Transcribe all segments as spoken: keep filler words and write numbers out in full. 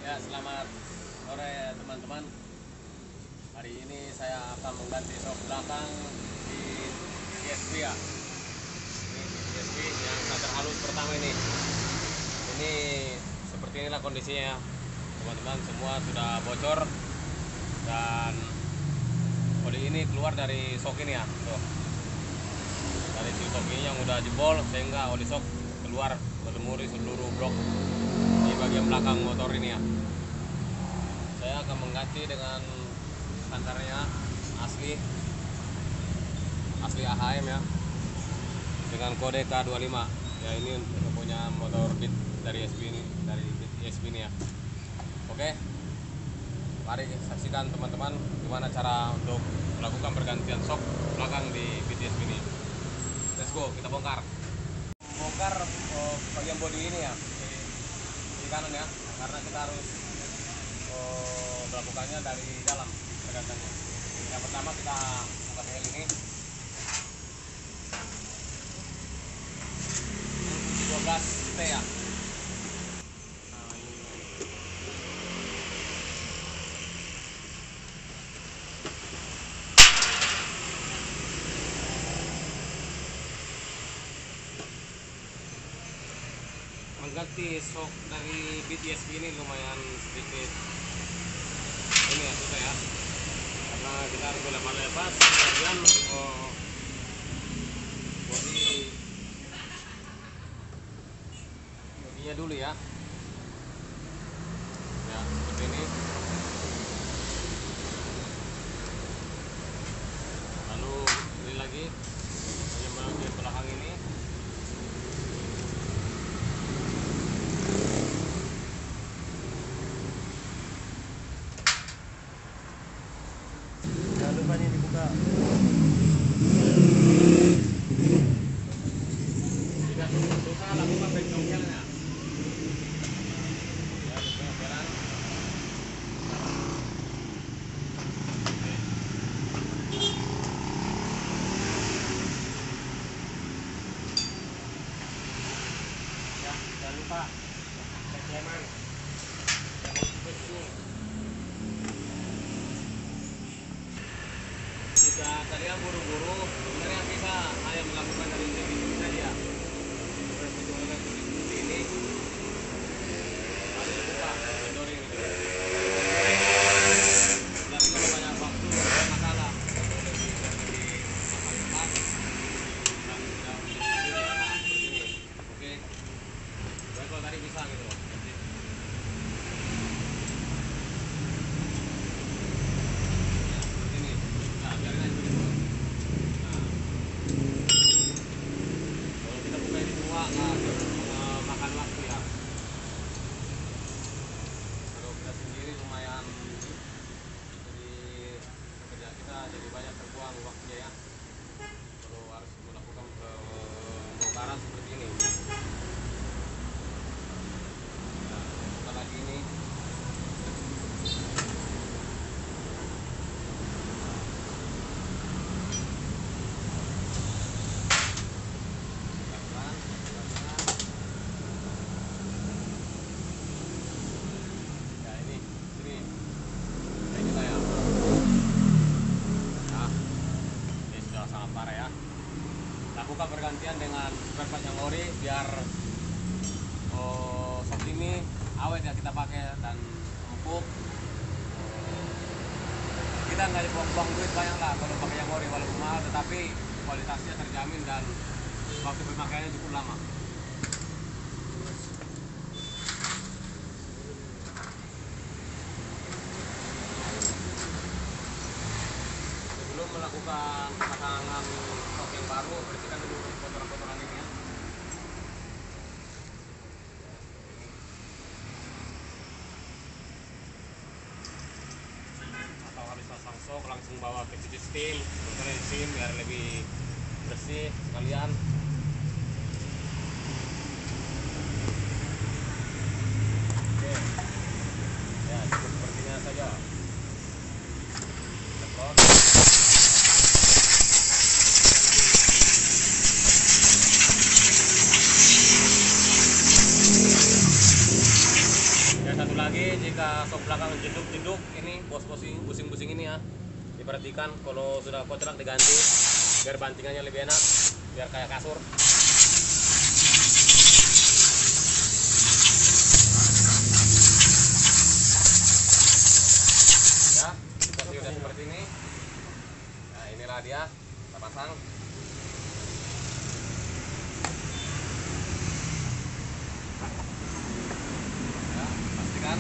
Ya, selamat sore teman-teman. Hari ini saya akan mengganti sok belakang di T S P ya. Ini di T S P yang starter halus pertama ini. Ini seperti inilah kondisinya ya, teman-teman. Semua sudah bocor dan oli ini keluar dari sok ini ya. Tuh. Dari si sok ini yang udah jebol sehingga oli sok keluar berlumuri seluruh blok di bagian belakang motor ini ya. Saya akan mengganti dengan standarnya asli asli A H M ya, dengan kode K dua puluh lima ya. Ini untuk punya motor Beat dari S P ini, dari S P ini ya. Oke, mari saksikan teman-teman gimana cara untuk melakukan pergantian sok belakang di Beat S P ini. Let's go, kita bongkar bongkar oh, bagian bodi ini ya, di, di kanan ya, karena kita harus oh, melakukannya dari dalam pergantiannya. Yang pertama kita buka hel ini dua belas T ya. Mengganti sok dari B T S ini lumayan sedikit ini ya, susah ya, karena kita harus lepas-lepas kemudian oh, bodi bodinya dulu ya. Ya seperti ini, lalu ini lagi hanya bagian belakang ini. Jangan lupa nih dibuka. Tidak lupa lakukan bengkelnya. Ya, bengkelan. Ya, jangan lupa bengkelan. Jika kalian buru-buru, sebenarnya bisa hanya melakukan dari sini saja. Seperti ini, lalu buka vendor ini. Tapi kalau banyak waktu, masalah. Lebih lebih cepat dan tidak menjadi seperti ini. Oke, baik, kalau tadi bisa gitu. Makan waktu ya. Kalau kita sendiri lumayan, jadi kerja kita jadi banyak terbuang waktunya ya. Kalau harus melakukan pembongkaran seperti ini. Nah, kita lagi ini. Lakukan pergantian dengan spare part yang ori biar oh, sok ini awet ya kita pakai dan empuk. Kita nggak buang-buang duit banyak lah kalau pakai yang ori, walaupun mahal tetapi kualitasnya terjamin dan waktu pemakaiannya cukup lama. Sebelum melakukan pemasangan sok yang baru, bersihkan dulu kotoran-kotoran ini ya. Atau habis pasang sok langsung bawa ke cuci steam, bongkarin steam biar lebih bersih sekalian. Oke, ya cukup sepertinya saja. Lepas. lagi jika sok belakang jeduk-jeduk ini bos-bosing busing-busing ini ya. Diperhatikan kalau sudah kontrak diganti biar bantingannya lebih enak, biar kayak kasur. Ya, seperti udah seperti ini. Nah, inilah dia kita pasang. Ya, pastikan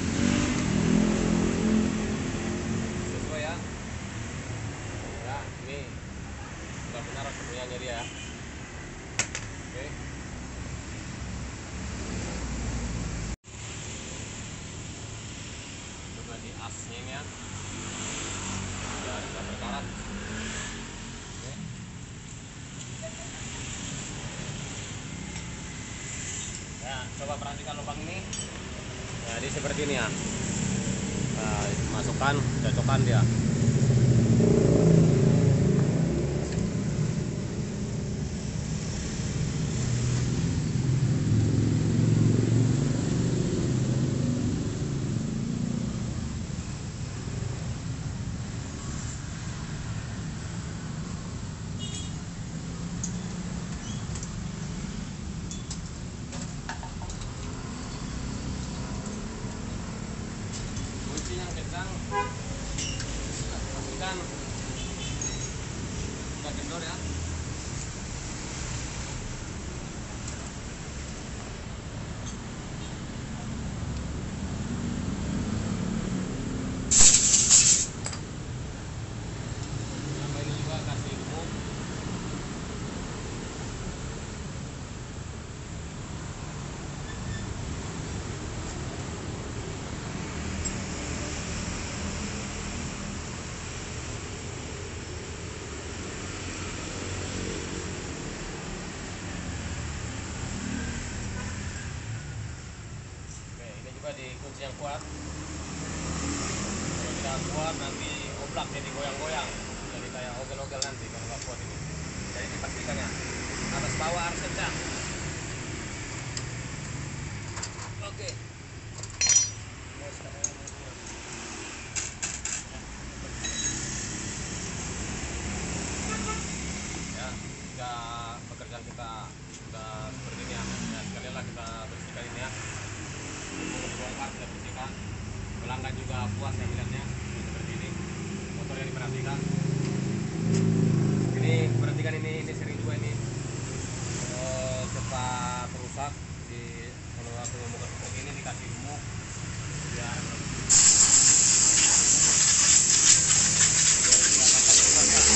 sesuai ya. Ya, ini sudah benar semuanya dia. Oke. Coba di asnya ini ya. Biar tidak berkarat. Oke. Ya, coba perhatikan lubang ini. Jadi seperti ini ya. Nah, masukkan, cocokkan dia. Kunci yang kencang, pastikan kita kendor ya. Tambah ini juga kasih gemuk. Oke, ini juga di kunci yang kuat. Kalau tidak kuat nanti oblak jadi goyang-goyang, jadi kayak ogel-ogel nanti kalau nggak kuat ini. Jadi dipastikan ya, atas bawah harus kencang. Oke. Ya, jika pekerjaan kita sudah seperti ini ya, ya sekalianlah kita bersihkan ini ya. Untuk dibongkar kita bersihkan. Pelanggan juga puas ya melihatnya seperti ini. Motornya diperhatikan. Ini perhatikan ini, ini sering juga ini eh, cepat rusak. Di kalau aku membongkar seperti ini dikasih gemuk biar biar tidak akan rusak ya.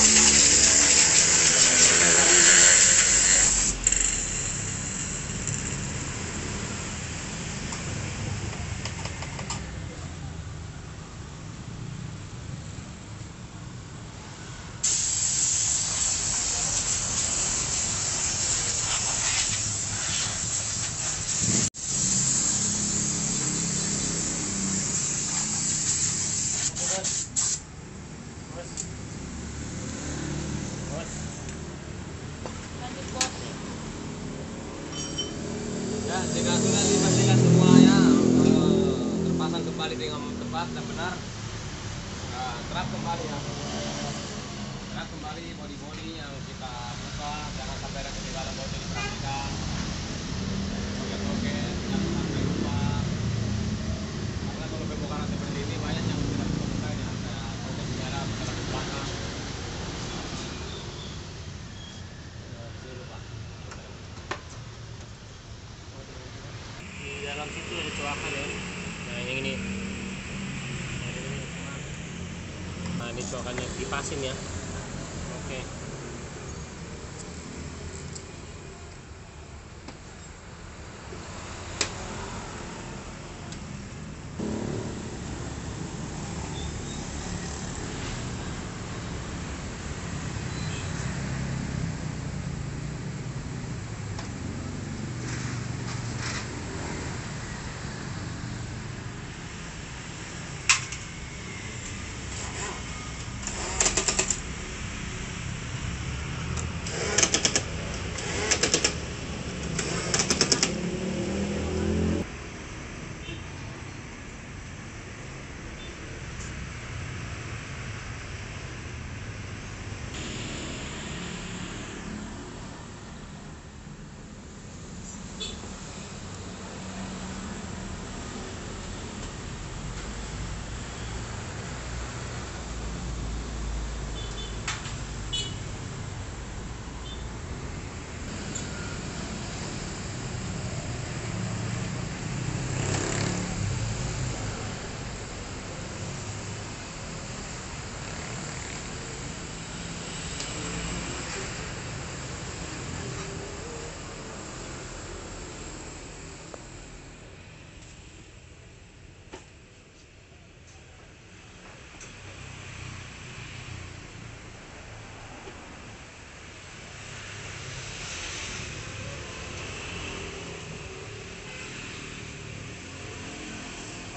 Ya, jika sudah dipastikan semuanya eh, terpasang kembali dengan tepat dan benar, nah, terap kembali ya, terap kembali bodi-bodi yang kita buka, jangan sampai ada ketinggalan bodi diperhatikan, soket-soket, jangan sampai lupa, karena kalau pembongkaran seperti ini banyak yang tidak buka ya, kayak soket merah, masalah ke belakang. Di dalam situ ada coakan ya. Nah yang ini. Nah ini coakannya kipasin ya. Oke.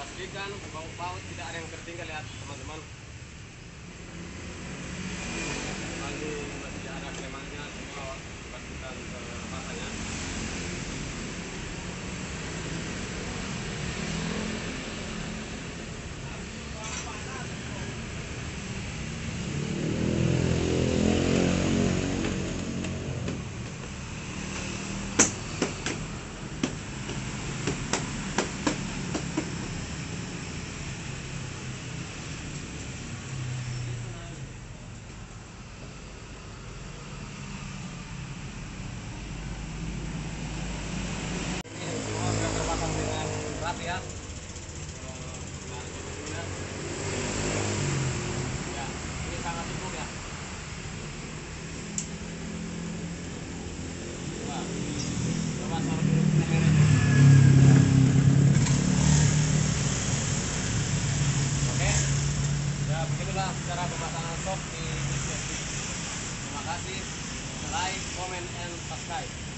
pastikan baut-baut tidak ada yang tertinggal ya teman-teman. Lalu masih ada kremannya, semua pastikan terpasangnya. Rapi ya. Ya, ini sangat cukup ya. Coba, coba taruh dulu kameranya. Oke, ya begitulah cara pemasangan sok di U S B. Terima kasih, like, comment, and subscribe.